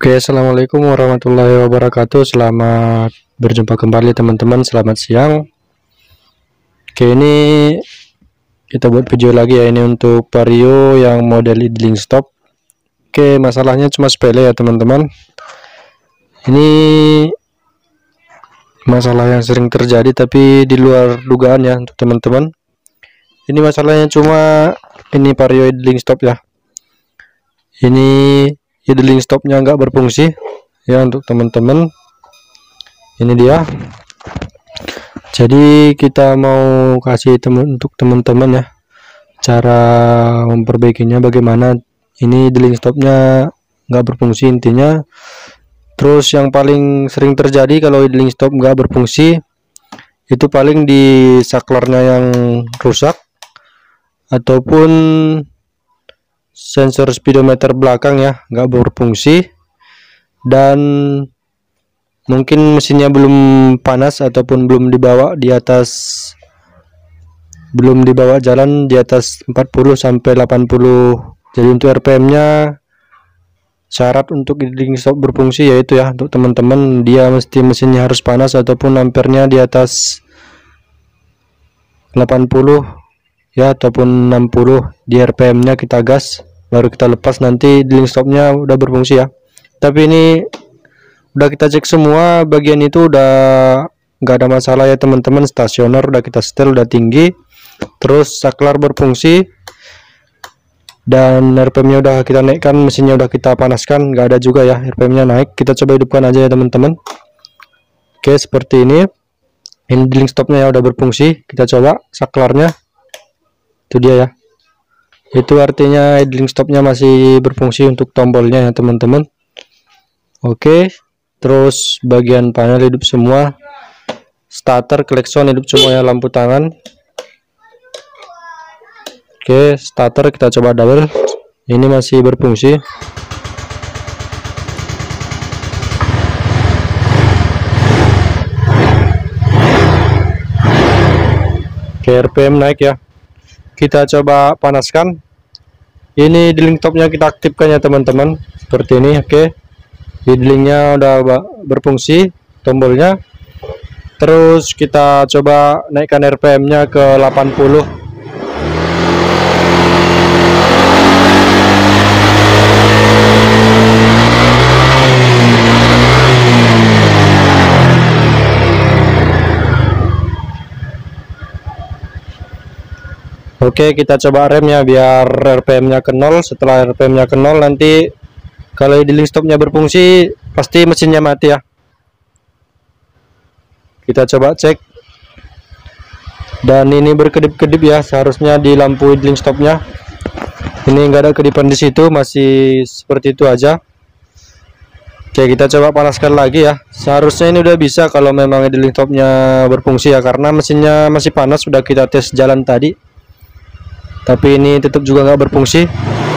Oke, assalamualaikum warahmatullahi wabarakatuh. Selamat berjumpa kembali teman-teman. Selamat siang. Oke, ini kita buat video lagi ya. Ini untuk Vario yang model idling stop. Oke, masalahnya cuma sepele ya teman-teman. Ini masalah yang sering terjadi tapi di luar dugaan ya untuk teman-teman. Ini masalahnya cuma ini Vario idling stop ya. Ini idling stopnya nggak berfungsi ya untuk teman-teman. Ini dia. Jadi kita mau kasih untuk teman-teman ya cara memperbaikinya bagaimana. Ini idling stopnya nggak berfungsi intinya. Terus yang paling sering terjadi kalau idling stop nggak berfungsi itu paling di saklarnya yang rusak ataupun sensor speedometer belakang ya nggak berfungsi, dan mungkin mesinnya belum panas ataupun belum dibawa jalan di atas 40 sampai 80. Jadi untuk RPM-nya syarat untuk idling stop berfungsi yaitu ya untuk teman-teman dia mesti mesinnya harus panas ataupun ampernya di atas 80 ya ataupun 60. Di RPM-nya kita gas baru kita lepas, nanti idling stopnya udah berfungsi ya. Tapi ini udah kita cek semua bagian itu udah nggak ada masalah ya teman-teman. Stasioner udah kita setel udah tinggi, terus saklar berfungsi dan RPM-nya udah kita naikkan, mesinnya udah kita panaskan, nggak ada juga ya RPM-nya naik. Kita coba hidupkan aja ya teman-teman. Oke, seperti ini idling stopnya ya udah berfungsi. Kita coba saklarnya, itu dia ya, itu artinya idling stopnya masih berfungsi untuk tombolnya ya teman-teman. Oke, terus bagian panel hidup semua, starter, klakson hidup semua ya, lampu tangan. Oke, starter kita coba double, ini masih berfungsi. Oke, RPM naik ya. Kita coba panaskan. Ini idling stopnya kita aktifkan ya teman-teman, seperti ini. Oke, idlingnya udah berfungsi, tombolnya. Terus kita coba naikkan RPM-nya ke 80. Oke, kita coba rem ya biar RPM-nya ke 0. Setelah RPM-nya ke 0 nanti kalau idling stopnya berfungsi pasti mesinnya mati ya. Kita coba cek, dan ini berkedip-kedip ya, seharusnya di lampu idling stopnya. Ini enggak ada kedipan di situ, masih seperti itu aja. Oke, kita coba panaskan lagi ya. Seharusnya ini udah bisa kalau memang idling stopnya berfungsi ya, karena mesinnya masih panas, sudah kita tes jalan tadi. Tapi ini tetap juga nggak berfungsi.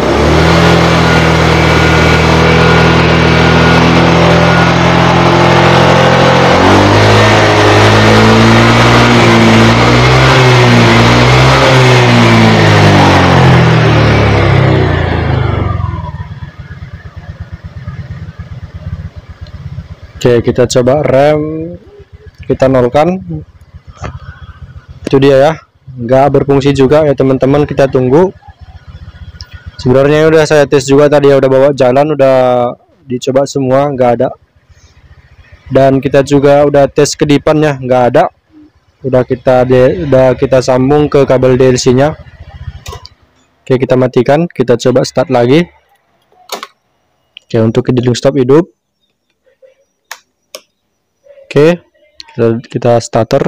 Oke, kita coba rem, kita nolkan. Itu dia ya, nggak berfungsi juga ya teman-teman. Kita tunggu. Sebenarnya udah saya tes juga tadi ya, udah bawa jalan, udah dicoba semua, nggak ada. Dan kita juga udah tes kedipannya, nggak ada. Udah kita sambung ke kabel DLC-nya. Oke, kita matikan, kita coba start lagi. Oke, untuk idling stop hidup. Oke, kita starter.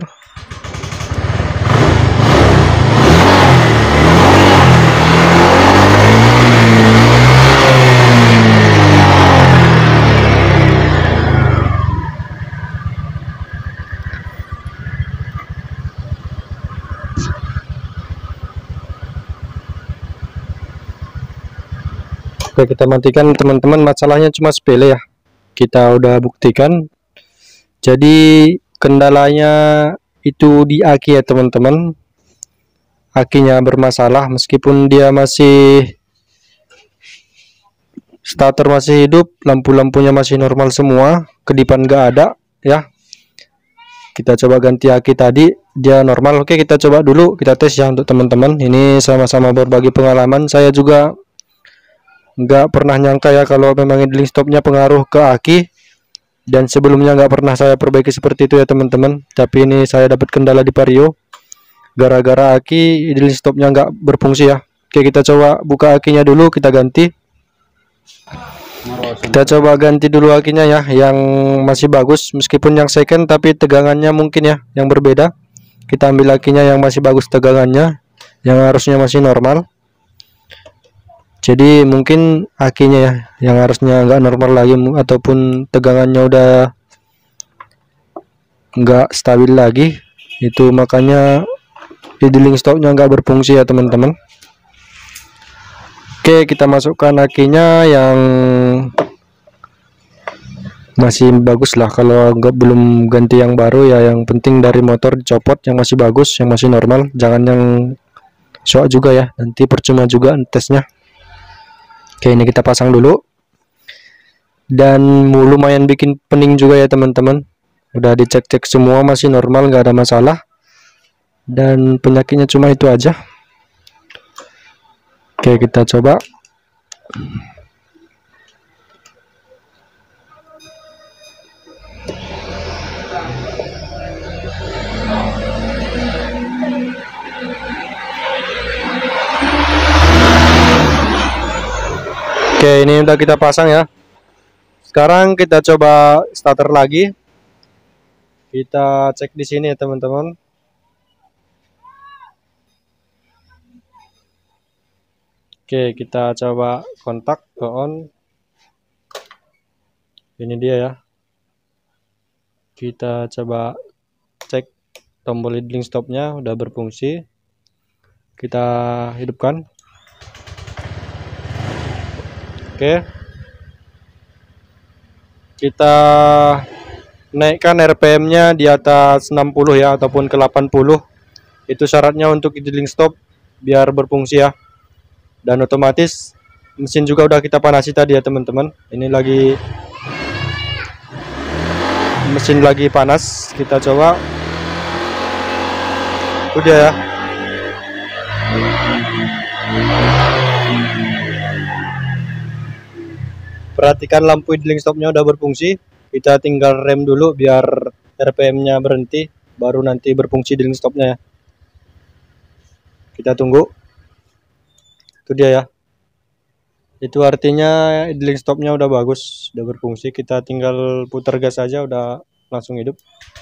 Oke, kita matikan teman-teman. Masalahnya cuma sepele ya, kita udah buktikan. Jadi kendalanya itu di aki ya teman-teman. Akinya bermasalah meskipun dia masih starter masih hidup, lampu-lampunya masih normal semua, kedipan nggak ada ya. Kita coba ganti aki tadi, dia normal. Oke, kita coba dulu, kita tes ya untuk teman-teman. Ini sama-sama berbagi pengalaman. Saya juga nggak pernah nyangka ya kalau memang idling stopnya pengaruh ke aki, dan sebelumnya nggak pernah saya perbaiki seperti itu ya teman-teman. Tapi ini saya dapat kendala di Vario gara-gara aki idling stopnya nggak berfungsi ya. Oke, kita coba buka akinya dulu, kita ganti. Kita coba ganti dulu akinya ya, yang masih bagus meskipun yang second, tapi tegangannya mungkin ya yang berbeda. Kita ambil akinya yang masih bagus tegangannya, yang harusnya masih normal. Jadi mungkin akinya ya yang harusnya nggak normal lagi, ataupun tegangannya udah nggak stabil lagi. Itu makanya idling stopnya nggak berfungsi ya teman-teman. Oke, kita masukkan akinya yang masih bagus lah. Kalau belum ganti yang baru ya, yang penting dari motor dicopot yang masih bagus, yang masih normal, jangan yang shock juga ya, nanti percuma juga tesnya. Oke, ini kita pasang dulu, dan lumayan bikin pening juga ya teman-teman. Udah dicek-cek semua masih normal, nggak ada masalah, dan penyakitnya cuma itu aja. Oke, kita coba. Oke, ini udah kita pasang ya. Sekarang kita coba starter lagi. Kita cek di sini ya teman-teman. Oke, kita coba kontak ke on. Ini dia ya. Kita coba cek tombol idling stopnya udah berfungsi. Kita hidupkan. Oke. Kita naikkan RPM-nya di atas 60 ya, ataupun ke 80. Itu syaratnya untuk idling stop biar berfungsi ya. Dan otomatis mesin juga udah kita panasi tadi ya teman-teman. Ini lagi mesin lagi panas, kita coba. Udah ya. Perhatikan lampu idling stopnya udah berfungsi. Kita tinggal rem dulu biar RPM-nya berhenti, baru nanti berfungsi idling stopnya ya. Kita tunggu. Itu dia ya. Itu artinya idling stopnya udah bagus, udah berfungsi. Kita tinggal putar gas aja udah langsung hidup.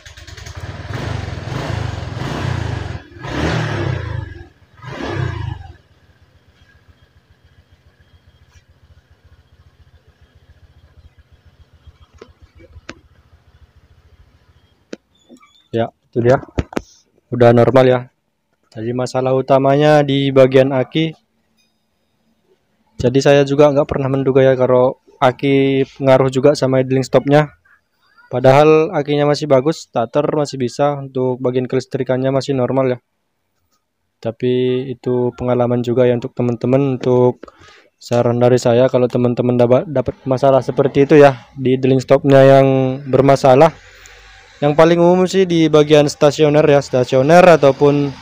Ya, itu dia. Udah normal ya. Jadi masalah utamanya di bagian aki. Jadi saya juga nggak pernah menduga ya kalau aki pengaruh juga sama idling stopnya. Padahal akinya masih bagus, starter masih bisa, untuk bagian kelistrikannya masih normal ya. Tapi itu pengalaman juga ya untuk teman-teman. Untuk saran dari saya, kalau teman-teman dapat masalah seperti itu ya di idling stopnya yang bermasalah, yang paling umum sih di bagian stasioner ya, stasioner ataupun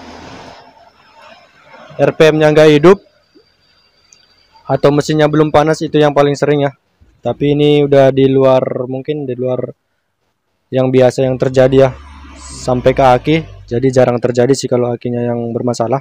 RPM-nya nggak hidup atau mesinnya belum panas, itu yang paling sering ya. Tapi ini udah di luar, mungkin di luar yang biasa yang terjadi ya, sampai ke aki. Jadi jarang terjadi sih kalau akinya yang bermasalah.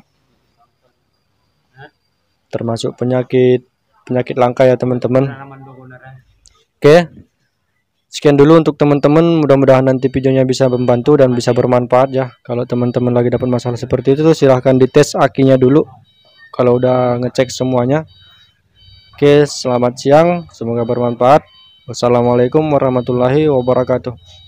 Termasuk penyakit langka ya teman-teman. Oke. Sekian dulu untuk teman-teman, mudah-mudahan nanti videonya bisa membantu dan bisa bermanfaat ya. Kalau teman-teman lagi dapat masalah seperti itu, silahkan dites akinya dulu kalau udah ngecek semuanya. Oke, selamat siang, semoga bermanfaat. Wassalamualaikum warahmatullahi wabarakatuh.